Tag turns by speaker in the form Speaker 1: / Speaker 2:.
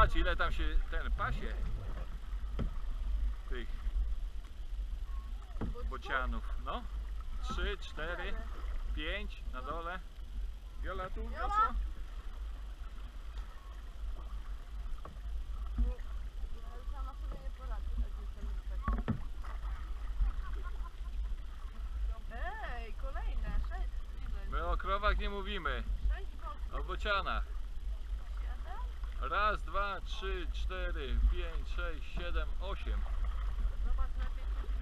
Speaker 1: Zobacz, ile tam się ten pasie tych bocianów. No, 3, 4, 5 na dole. Wiola tu wiosło?
Speaker 2: Sama sobie nie poradzi. Ej, kolejne. 6.
Speaker 1: My o krowach nie mówimy,
Speaker 2: 6 boków.
Speaker 1: o bocianach.
Speaker 2: 7.
Speaker 1: Raz, 2, 3, 4, 5, 6, 7, 8.
Speaker 2: Zobacz lepiej, czy